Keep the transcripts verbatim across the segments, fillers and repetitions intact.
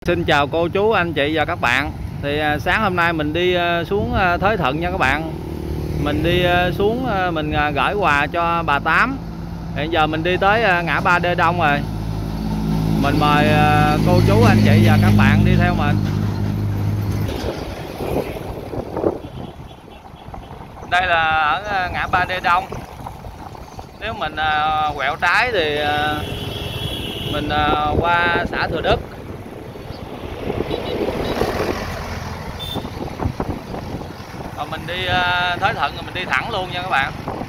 Xin chào cô chú, anh chị và các bạn. Thì sáng hôm nay mình đi xuống Thới Thuận nha các bạn. Mình đi xuống mình gửi quà cho bà Tám. Hiện giờ mình đi tới ngã ba Đê Đông rồi. Mình mời cô chú, anh chị và các bạn đi theo mình. Đây là ở ngã ba Đê Đông. Nếu mình quẹo trái thì mình qua xã Thừa Đức. Còn mình đi Thới Thuận rồi mình đi thẳng luôn nha các bạn.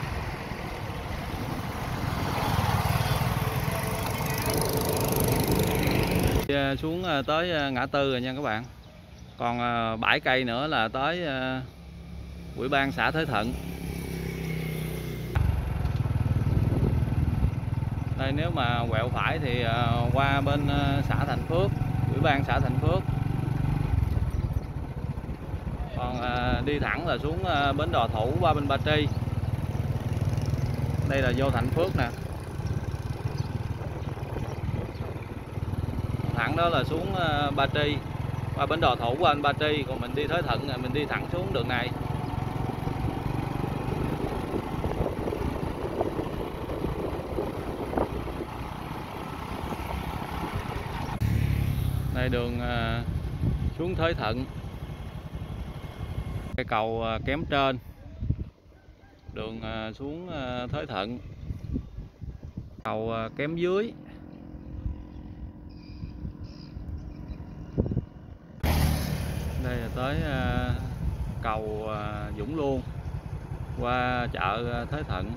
Đi xuống tới ngã tư rồi nha các bạn. Còn bảy cây nữa là tới Ủy ban xã Thới Thuận. Đây nếu mà quẹo phải thì qua bên xã Thành Phước, Ủy ban xã Thành Phước. Còn đi thẳng là xuống bến Đò Thủ qua bên Ba Tri. Đây là vô Thành Phước nè. Thẳng đó là xuống Ba Tri, qua bến Đò Thủ qua bên Ba Tri. Còn mình đi Thới Thuận rồi mình đi thẳng xuống đường này. Đây đường xuống Thới Thuận. Cây cầu kém trên. Đường xuống Thới Thuận. Cầu kém dưới. Đây là tới cầu Dũng Luôn qua chợ Thới Thuận.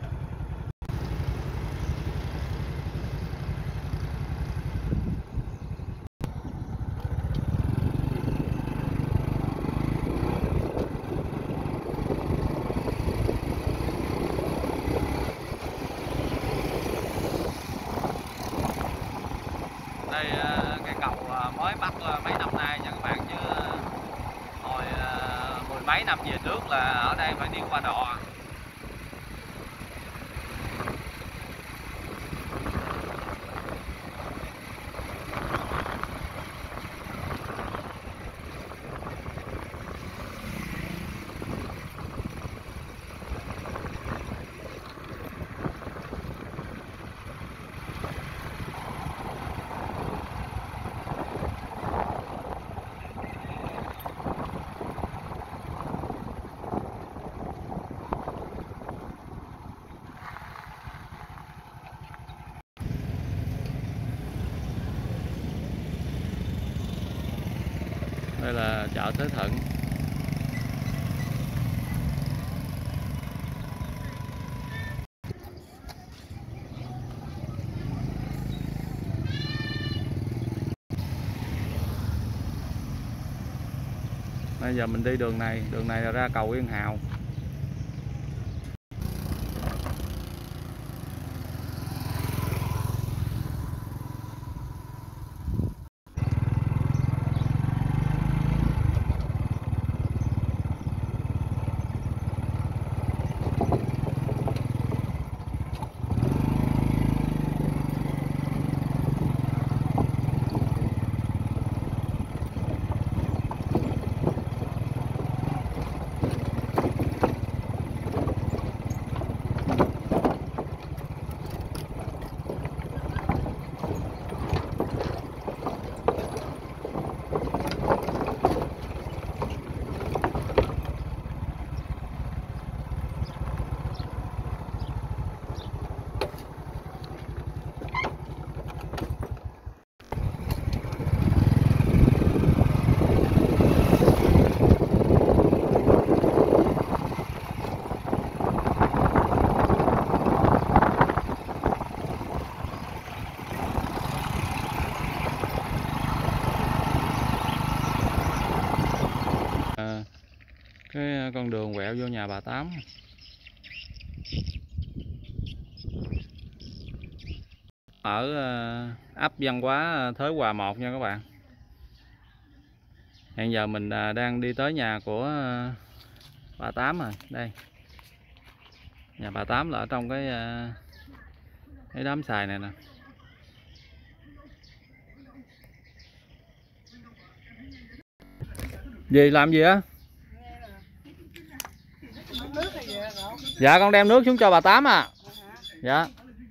Đây cây cầu mới bắt mấy năm nay nha các bạn, chứ hồi mười mấy năm về trước là ở đây phải đi qua đò. Đây là chợ Thới Thuận. Bây giờ mình đi đường này, đường này là ra cầu Yên Hào. Cái con đường quẹo vô nhà bà Tám. Ở ấp Văn Hóa Thới Hòa một nha các bạn. Hiện giờ mình đang đi tới nhà của bà Tám rồi. Đây. Nhà bà Tám là ở trong cái cái đám xài này nè. Gì làm gì á? Dạ con đem nước xuống cho bà Tám à. Dạ.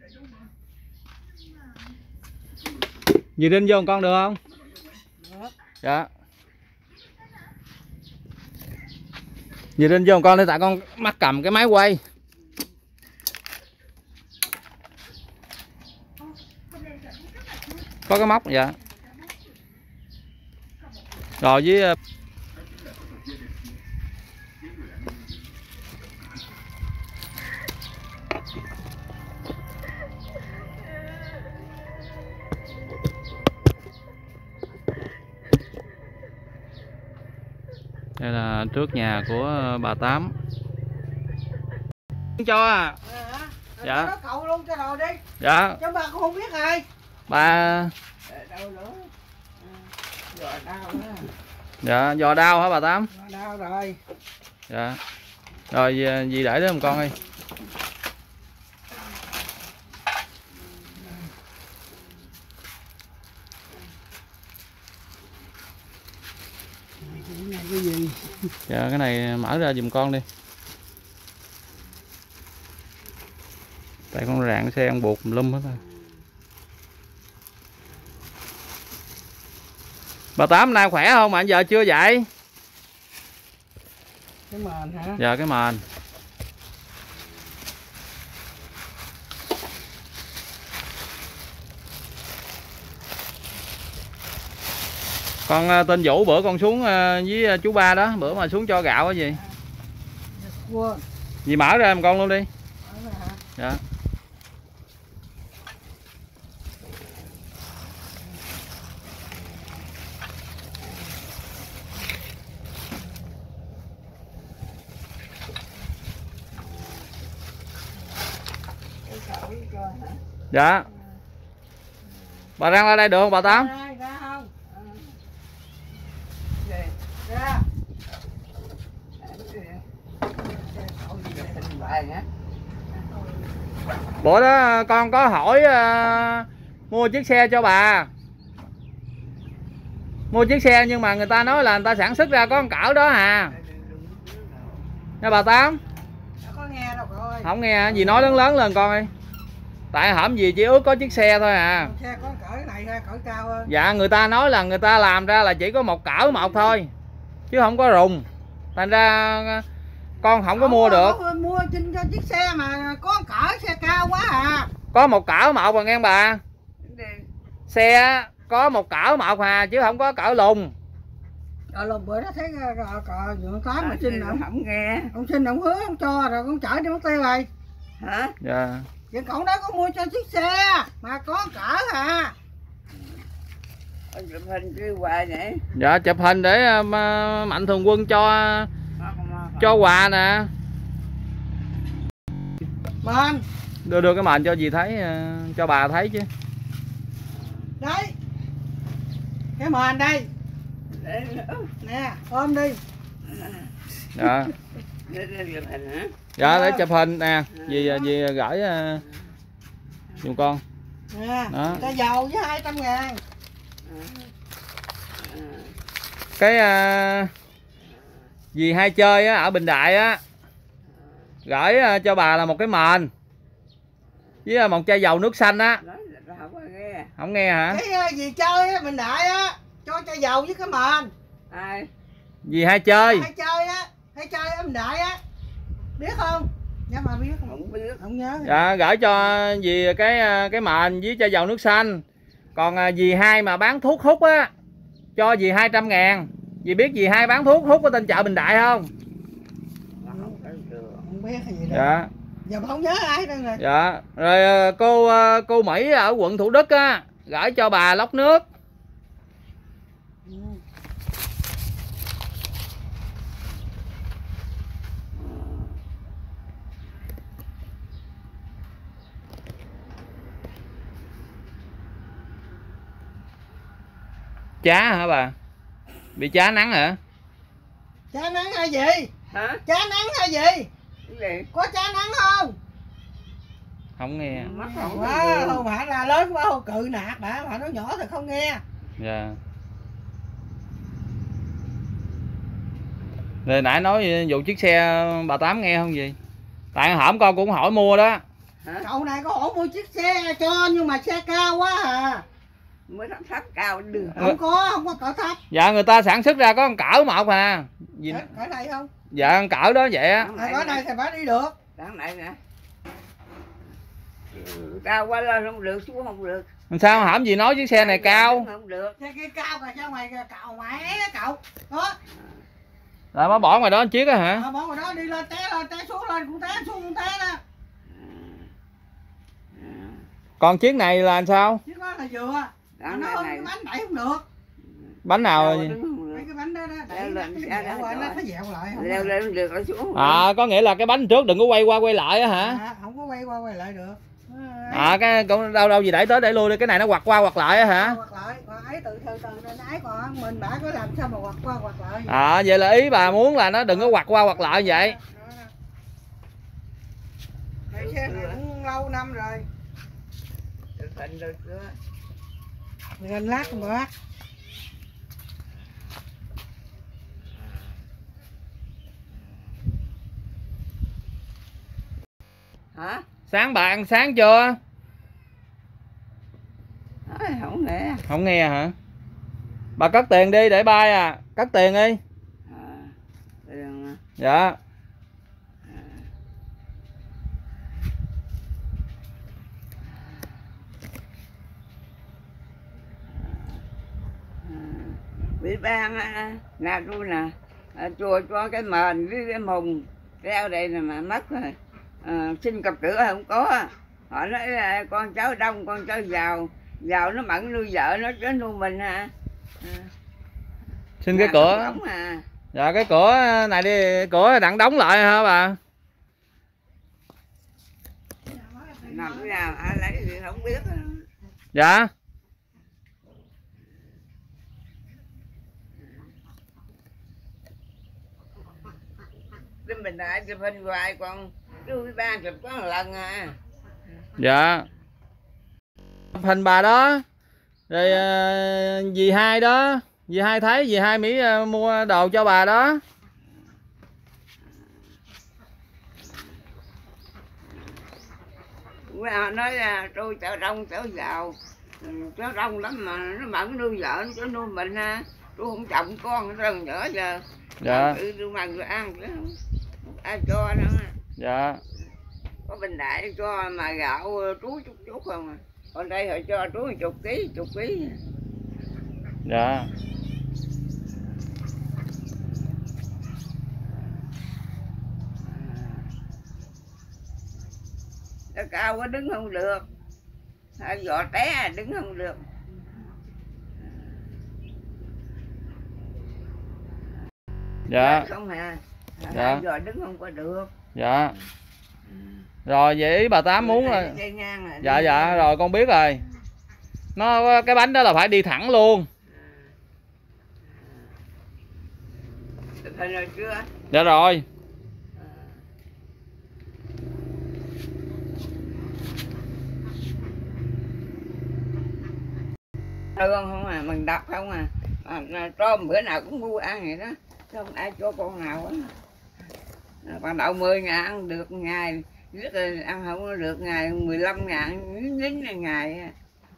Dì Đinh vô một con được không? Dạ. Dì Đinh vô một con đi, tại con mắc cầm cái máy quay. Có cái móc. Dạ. Rồi với đây là trước nhà của bà Tám. Cho à. Dạ. Nó cậu luôn cho rồi đi. Dạ. Chứ bà cũng không biết ai. Bà. Đâu nữa. Giò đau nữa. Dạ, giò đau hả bà Tám? Giò đau rồi. Dạ. Rồi gì để đó một con đi. Cái gì? Dạ cái này mở ra giùm con đi. Tại con rạng xe ăn buộc lum hết rồi. Bà Tám nay khỏe không mà giờ chưa dậy? Cái mền hả? Dạ cái mền. Con tên Vũ bữa con xuống với chú Ba đó, bữa mà xuống cho gạo cái gì? Gì mở ra một con luôn đi. Dạ. Dạ. Bà đang ra đây được không bà Tám? Ra không? Ra. Bữa đó con có hỏi uh, mua chiếc xe cho bà. Mua chiếc xe nhưng mà người ta nói là người ta sản xuất ra có con cỡ đó à. Nha bà Tám. Có nghe đâu rồi. Không nghe gì nói lớn lớn lên con ơi. Tại hổm gì chỉ ước có chiếc xe thôi à. Xe có cỡ này thôi, cỡ cao hơn. Dạ người ta nói là người ta làm ra là chỉ có một cỡ một thôi. Chứ không có rùng. Thành ra con không có không mua được. Có mua trên cho chiếc xe mà có cỡ xe cao quá à. Có một cỡ một mà nghe bà. Xe có một cỡ một à chứ không có cỡ lùng. Rồi lần bữa đó thấy cò dưỡng tám mà xin ông không nghe. Ông xin ông hứa ông cho rồi con chở đi mất tiêu rồi. Hả? Dạ. Vậy cậu đó có mua cho chiếc xe mà có cỡ à. Chụp hình kêu quà vậy. Dạ chụp hình để uh, Mạnh Thường Quân cho cho quà nè. Mền. Đưa đưa cái mền cho dì thấy, uh, cho bà thấy chứ. Đấy. Cái mền đây. Nè, ôm đi. Dạ. Để chụp hình hả? Dạ để chụp hình nè, dì dì gửi uh, giùm con. Nè, đó. Cái dầu với hai trăm ngàn. Cái uh, dì hay chơi á, ở Bình Đại á, gửi uh, cho bà là một cái mền với một chai dầu nước xanh á. Không có nghe. Không nghe hả? Cái uh, gì chơi á, Bình Đại á, cho chai dầu với cái mền. Ai? Dì hay chơi. Hay chơi á, hay chơi ở Bình Đại á. Biết không? Dạ mà biết không? Không biết. Không nhớ. Dạ gửi cho dì cái cái mền với chai dầu nước xanh. Còn uh, dì hai mà bán thuốc hút á, cho dì hai trăm ngàn. Dì biết dì hai bán thuốc hút ở tên chợ Bình Đại không? Không biết cái gì đâu. Dạ. Giờ không nhớ ai đâu rồi. Dạ. Rồi cô cô Mỹ ở quận Thủ Đức á, gửi cho bà lốc nước. Ừ. Chá hả bà? Bị chá nắng hả? Chá nắng hay gì? Hả? Chá nắng hay gì? Cái gì? Có chá nắng không? Không nghe. Mắt không Quá, không phải là lớn quá không cự nạt đã, mà nó nhỏ thì không nghe. Dạ. Rồi nãy nói vụ chiếc xe bà Tám nghe không gì? Tại hổm con cũng hỏi mua đó. Hả? Cậu này có ổn mua chiếc xe cho nhưng mà xe cao quá à. Mới thấp thấp cao được. Không có, không có cỡ thấp. Dạ người ta sản xuất ra có con cỡ một à. Gì Cỡ, cỡ này không? dạ con cỡ đó vậy á. Cỡ này thì phải đi được. Đằng này nè. Cao quá lên không được, xuống không được. Sao hổm gì nói chiếc xe này cao? Không được. Xe kia cao rồi sao mày cậu mẹ cậu. Đó. Rồi mới bỏ ngoài đó chiếc á hả? Ờ, bỏ ngoài đó đi lên té lên té xuống lên cũng té xuống cũng té đó. Còn chiếc này là làm sao? Chiếc đó là vừa. Nó không cái bánh đẩy không được. Bánh nào? Mấy cái bánh đó đó đẩy nó dẹo qua nó phải dẹo lại. Leo lên được ở xuống. À có nghĩa là cái bánh trước đừng có quay qua quay lại á hả? À, không có quay qua quay lại được. À cái cũng đâu đâu gì đẩy tới để lui đi, cái này nó quặt qua quặt lại á hả? Quặt lại, còn ấy từ từ từ nên ấy còn mình bả có làm sao mà quặt qua quặt lại. À vậy là ý bà muốn là nó đừng có quặt qua quặt lại vậy. Cái xe này cũng lâu năm rồi. Thành rồi chưa? Gần lát không bác. Hả? Sáng bà ăn sáng chưa? À, không nghe. Không nghe hả? Bà cất tiền đi để bay à, cất tiền đi. À, tiền. Dạ. Bị ban nè tôi nè, chùa cho cái mền với cái mùng treo đây nè mà mất rồi. À, xin cặp cửa không có. Họ nói là con cháu đông, con cháu giàu, giàu nó mẫn nuôi vợ nó chứ nuôi mình hả? À. Xin cái cửa. À. Dạ cái cửa này đi, cửa đặng đóng lại hả bà? Nằm cái nào ai lấy thì không biết. Dạ. Mình đã chụp hình hoài còn tôi ba chụp có một lần à. Dạ. Hình bà đó. Rồi uh, dì hai đó, dì hai thấy dì hai Mỹ uh, mua đồ cho bà đó. Họ nói là tôi chợ đông chợ giàu, chợ đông lắm mà nó bận nuôi vợ nó nuôi mình ha. Tôi không chồng con nó lần nữa giờ. Dạ. Tự tôi bằng tôi ăn chứ không ai cho nữa. Dạ. Có bình đại cho mà gạo trú chút chút không à. Còn đây họ cho trú một chục ký, chục ký. Dạ. Nó cao quá đứng không được. Hay dọ té đứng không được. Dạ. Không hả? Dạ. Dọ đứng không có được. Dạ. Rồi vậy ý bà Tám muốn là dạ dạ rồi con biết rồi. Nó cái bánh đó là phải đi thẳng luôn. Thành rồi chưa? Dạ rồi. Thương không à, mình đập không à. À tôm bữa nào cũng mua ăn vậy đó. Không ai cho con nào á. Còn đậu mười ngàn ăn được ngày. Rất là ăn không có được ngày mười lăm ngàn nín là ngày.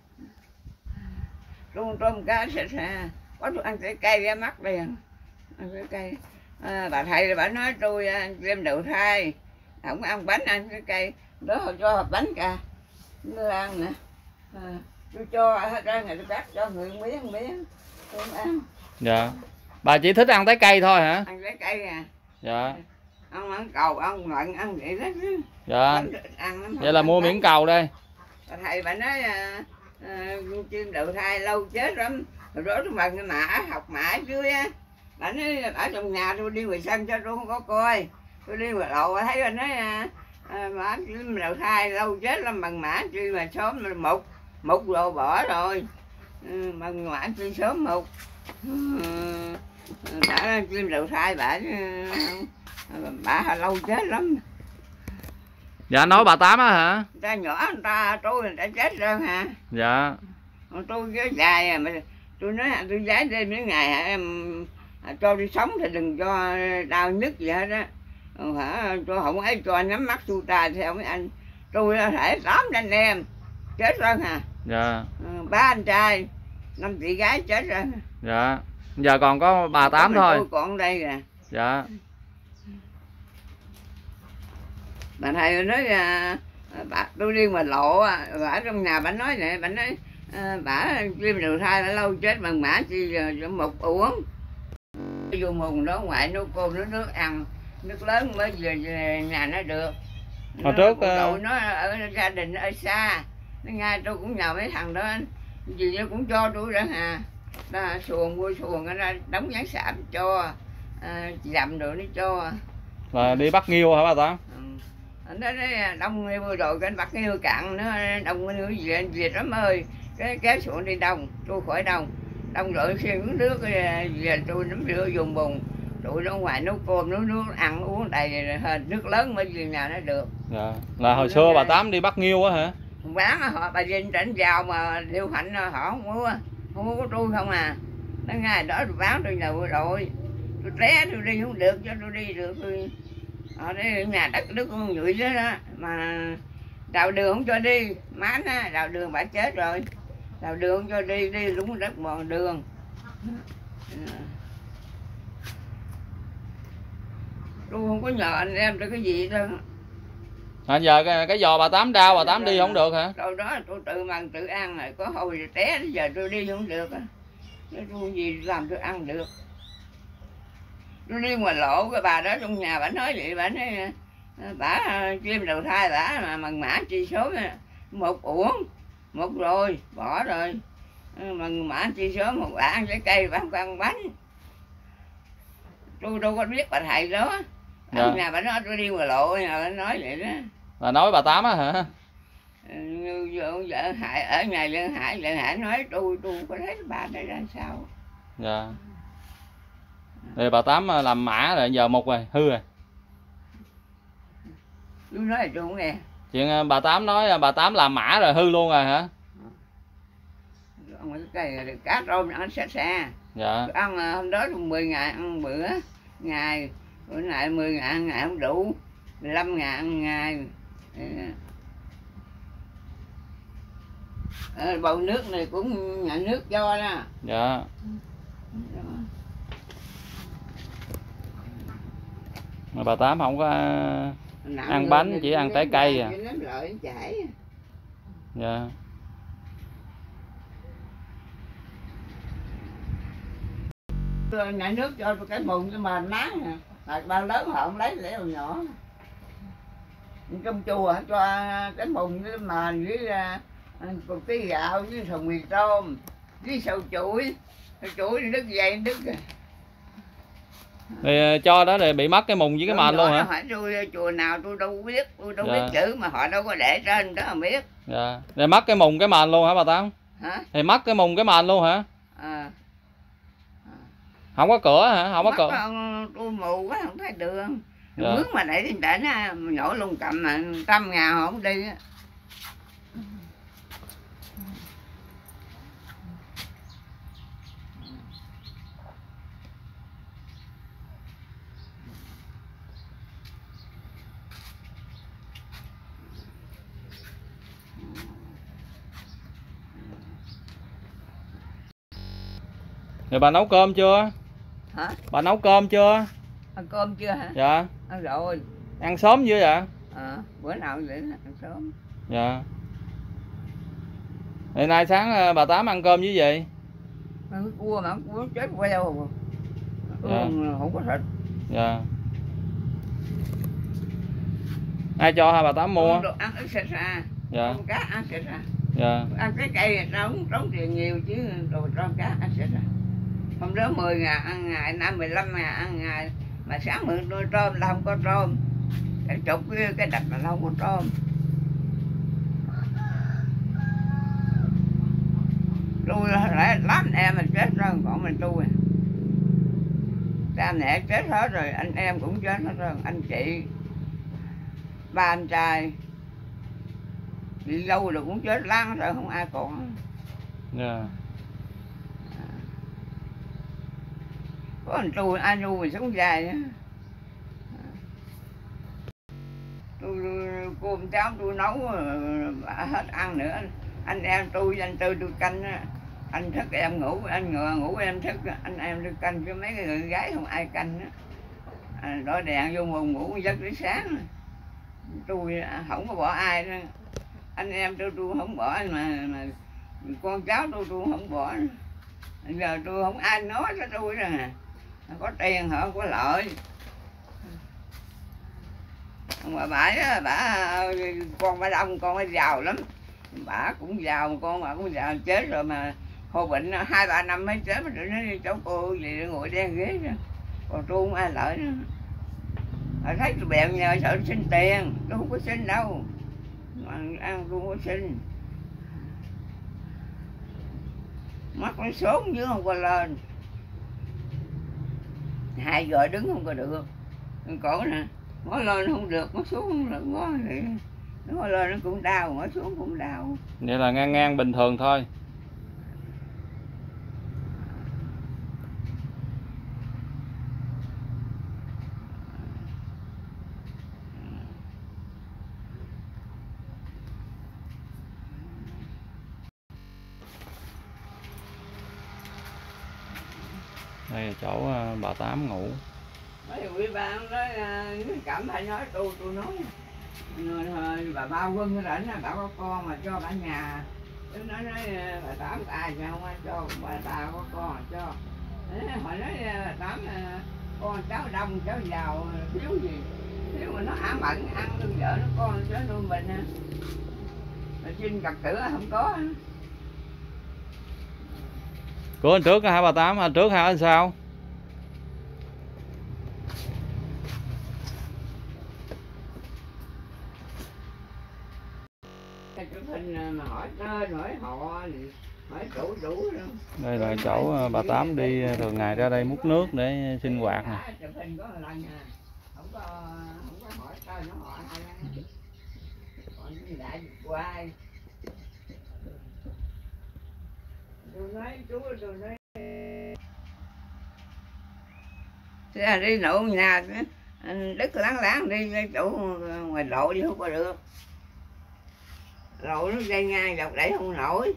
Tôm tôm cá sạch à. Có tôi ăn trái cây ra mắt liền. Ăn trái cây. À, bà thầy bà nói tôi đem đậu thai. Không ăn bánh ăn trái cây. Đó họ cho hộp bánh cả. Nó ăn nè. À, tôi cho hết ra ngày tôi cắt cho người miếng miếng. Tôi không ăn. Dạ. Bà chỉ thích ăn trái cây thôi hả? Ăn trái cây à. Dạ. Ăn ăn cầu, ăn mận, ăn vậy đó chứ. Dạ. Ăn lắm. Vậy là mua miếng cầu đây. Thầy bà nói à, à, chim đậu thai lâu chết lắm. Rồi đó tôi bằng cái mã, học mã dưới á. Bà nói ở trong nhà tôi đi ngoài sân cho tôi không có coi. Tôi đi ngoài lộ thấy bà nói à, à, mã chim đậu thai lâu chết lắm bằng mã chi mà sớm mà mục. Mục rồi bỏ rồi. Ừ, bằng mã chi sớm mục. Ừ, đã chim đậu thai bà bà lâu chết lắm. Dạ nói bà Tám á hả? Người ta nhỏ người ta tôi người ta chết rồi hả? Dạ. Còn tôi kéo dài à mà tôi nói tôi giái đêm mấy ngày hả em cho đi sống thì đừng cho đau nhức gì hết á. Hả, tôi không ấy cho nhắm mắt tu tài theo mấy anh. Tôi thể tám anh em chết rồi hả. Dạ. Ba anh trai, năm chị gái chết rồi. Dạ. Giờ còn có bà Tám thôi. Tôi còn đây nè. Dạ. Bà thầy nói à, bà, tôi đi mà lộ bà ở trong nhà bà nói nè, bà nói à, bà chim đầu thai đã lâu chết bằng mã chi một uống vô mùng đó ngoại nấu cơm nấu nước ăn, nước lớn mới về, về nhà nó được. Hồi trước đội nó ở gia đình ở xa, nó nghe tôi cũng nhờ mấy thằng đó gì nó cũng cho tôi đó hà. Đó, xuồng mua xuồng nó ra đóng gián sạp cho à, chị đậm rồi nó cho. Là đi bắt nghiêu hả bà Tám? Ừ. Nó nói đông nghiêu rồi cái bắt nghiêu cạn nó đông nghiêu về về lắm ơi, cái kéo xuồng đi đông, tôi khỏi đông đông rồi xuyên uống nước về tôi nắm rửa dùng bùn tụi nó ngoài nấu cơm nấu nước ăn uống đầy hơn nước lớn mới về nhà nó được. Dạ. Là hồi xưa bà Tám đi bắt nghiêu á hả? Bán họ bà Vinh tránh vào mà Liêu Hạnh họ không mua, không mua có tôi không à. Nó ngày đó tôi bán tôi nhờ rồi tôi té tôi đi không được cho tôi đi được tôi ở đây nhà đất nước con nhụy đó, đó mà đào đường không cho đi má á, đào đường bà chết rồi, đào đường không cho đi đi đúng đất mòn đường. Tôi không có nhờ anh em tôi cái gì đâu. À, giờ cái, cái giò bà Tám đau bà Tám đi không được hả? Đâu đó tôi tự mần tự ăn rồi có hồi rồi té giờ tôi đi không được á. Tôi gì làm tôi ăn được. Tôi đi ngoài lộ cái bà đó trong nhà bà nói vậy, bà nói bà chim đầu thai bà mà mần mã chi số một uổng một rồi bỏ rồi, mần mã chi số một bà ăn trái cây bà không ăn bánh. Tôi đâu có biết bà thầy đó. Dạ. Ở nhà bà nói tôi đi ngoài lộ nhà bà nói vậy đó. Bà nói bà Tám á hả? Vợ, vợ Hải ở nhà Lân Hải, Lân Hải nói tôi tôi có thấy bà đây ra sao. Dạ. Thì bà Tám làm mã rồi giờ một rồi hư rồi. Tôi nói là tôi không nghe. Chuyện bà Tám nói bà Tám làm mã rồi hư luôn rồi hả? Ông cái cá rôm ăn xa xa. Dạ. Ăn hôm đó mười ngày ăn bữa ngày, bữa lại mười ngày ăn ngày không đủ, mười lăm ngày ăn ngày. À, bầu nước này cũng nhà nước cho đó. Dạ. Mà bà Tám không có ăn bánh, chỉ ăn trái cây à. Dạ. Nhà nước cho tôi cái bùn cho mà mát nè, mà bao lớn họ không lấy để còn nhỏ. Trong chùa cho cái bùn với mà với một cái gạo với sầu mì tôm với sầu chuỗi, chuỗi đứt dây đứt. Thì cho đó thì bị mất cái mùng với cái mền luôn hả? Hỏi tôi chùa nào tôi đâu biết, tôi đâu dạ. biết chữ mà họ đâu có để trên đó mà biết. Dạ. Rồi mất cái mùng cái mền luôn hả bà Tám? Hả? Thì mất cái mùng cái mền luôn hả? À. Không có cửa hả? Không có cửa. Tôi mù quá không thấy đường. Dạ. Mướn mà để trên trển á, nhổ lùng cầm mà trăm ngàn họ không đi á. Rồi bà nấu cơm chưa? Hả? Bà nấu cơm chưa? Ăn cơm chưa hả? Dạ. Ăn rồi. Ăn sớm chưa vậy? À, bữa nào vậy ăn sớm. Dạ. Thì nay sáng bà Tám ăn cơm với gì? Ăn cái cua mà ăn cua chết queo. Dạ. Ừ, không có thịt. Dạ. Ai cho hai bà Tám mua? Ăn, ăn ít xịt ra. Dạ. Ăn cá ăn xịt ra. Dạ. Ăn cái cây trống trống tiền nhiều chứ rồi cho cá ăn xịt ra. Hôm đó mười ngàn ăn ngày, năm mười lăm ngàn ăn ngày, mà sáng mượn đôi tôm là không có tôm, cái chục cái, cái đạch là không có tôm. Tôi lại lắm em mình chết rồi, còn mình tôi cha mẹ chết hết rồi, anh em cũng chết hết rồi, anh chị ba anh trai đi lâu rồi cũng chết lăn rồi, không ai còn. Dạ. có anh tôi ai nuôi mình sống dài á. Tôi cơm cháo tôi nấu bà hết ăn nữa. Anh em tôi anh tư tôi canh á, anh thức em ngủ, anh ngựa ngủ em thức, anh em tôi canh chứ mấy người gái không ai canh á. À, đỏ đèn vô nguồn ngủ giấc đến sáng. Tôi không có bỏ ai đó. Anh em tôi tôi không bỏ mà, mà con cháu tôi tôi không bỏ. Bây giờ tôi không ai nói cho tôi rồi nè, có tiền họ không có lợi. Mà bà bà con bà đông con bà giàu lắm, bà cũng giàu, con bà cũng giàu, chết rồi mà hồi bệnh hai ba năm mới chết mà nó đi cháu cô gì ngồi đen ghế đó. Còn tôi không ai lợi nữa. Họ thấy tôi bèo nhờ sợ xin tiền, tôi không có xin đâu, mà ăn tôi không có xin. Mắt nó sốn chứ không có lên, hai giờ đứng không có được, cổ nè, ngó lên không được, ngó xuống không được, ngó thì ngó lên nó cũng đau, ngó xuống cũng đau. Vậy là ngang ngang bình thường thôi. Đây là chỗ bà Tám ngủ. Mấy quý bạn nói cảm thấy nói tôi tôi nói bà bao quân rảnh bà có con mà cho cả nhà. Nó nói bà Tám ai mà không ai cho, bà ta có con mà cho. Họ nói bà Tám con cháu đông cháu giàu thiếu gì, thiếu mà nó ám bận ăn lương vợ nó con cháu nuôi mình. Mà xin cặp tử không có. Của anh trước hả bà Tám, anh trước hả anh sao? Chụp hình mà hỏi tên, hỏi họ, hỏi đủ đủ. Đây là chỗ bà Tám đi thường ngày ra đây múc nước để sinh hoạt nè. Chụp hình có một lần à, không có không có hỏi tên nó họ hay là còn đại hoài. Tôi nói chú tôi nói thế là đi nụ nhà đứt láng láng đi cái chỗ ngoài lộ đi không có được, lộ nó dây ngang dọc đẩy không nổi.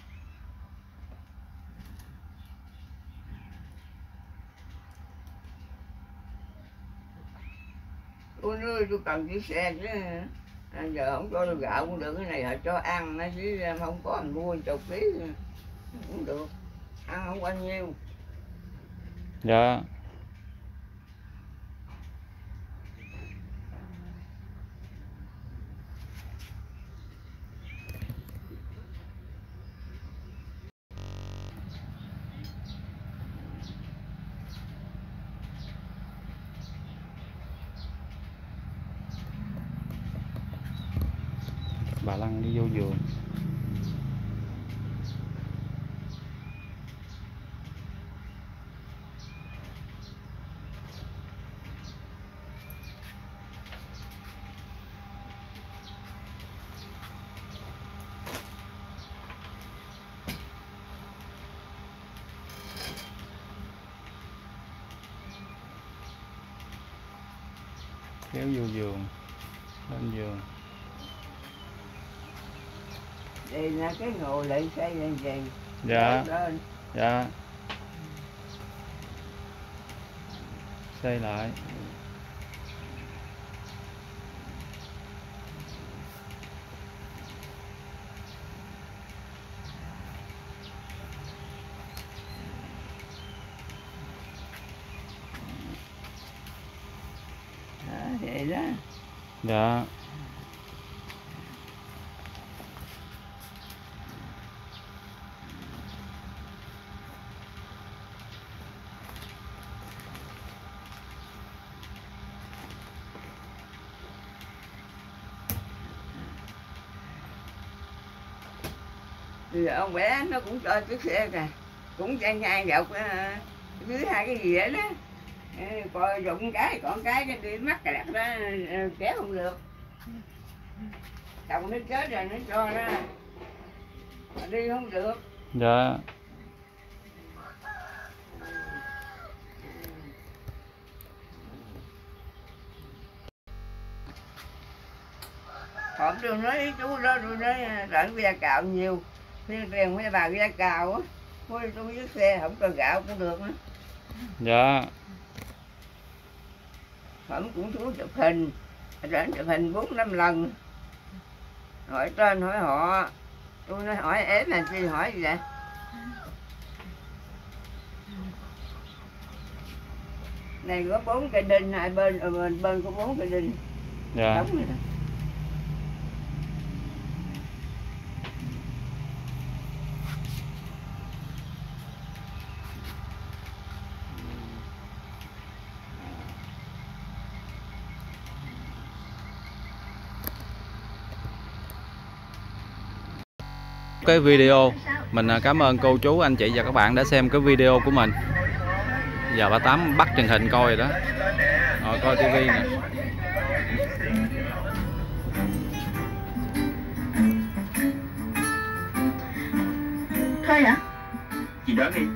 Tôi nói tôi cần chiếc xe chứ à, giờ không cho tôi gạo cũng được, cái này họ cho ăn nó chứ không có mình mua chục ký cũng được, ăn không bao nhiêu. Dạ. Bà Lăng đi vô vườn. Kéo vô vườn, lên vườn. Đây là cái ngồi lại xây lên gì? Dạ. Dạ. Xây lại. À, vậy đó. Dạ. Thì ông bé nó cũng cho chiếc xe kìa, cũng chạy ngang dọc uh, dưới hai cái gì đó, đó. Coi rụng cái, còn cái cái đi mắc cái đặt đó kéo không được. Chồng nó chết rồi nó cho ra, mà đi không được. Dạ. Họp tôi nói với chú đó, tôi nói rảnh ra cạo nhiều, tiền tiền mấy bà ra cạo á, thôi tôi với xe không cho gạo cũng được nữa. Dạ. Phẩm cũng xuống chụp hình, rảnh chụp hình bốn năm lần, hỏi tên hỏi họ, tôi nói hỏi ếm là chi hỏi gì vậy? Này có bốn cây đinh hai bên, ở bên bên có bốn cây đinh. Dạ. Đúng rồi. Cái video mình cảm ơn cô chú anh chị và các bạn đã xem cái video của mình. Giờ bà Tám bắt truyền hình coi rồi đó, rồi coi tivi nè. Thôi hả? Chị đoán đi.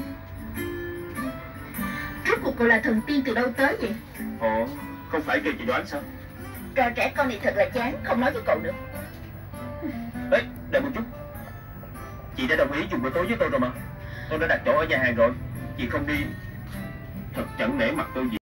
Rốt cuộc cậu là thần tiên từ đâu tới vậy? Ồ, không phải kêu chị đoán sao? Trò trẻ con này thật là chán, không nói với cậu được. Ê, đợi một chút. Chị đã đồng ý dùng bữa tối với tôi rồi mà. Tôi đã đặt chỗ ở nhà hàng rồi. Chị không đi, thật chẳng nể mặt tôi gì.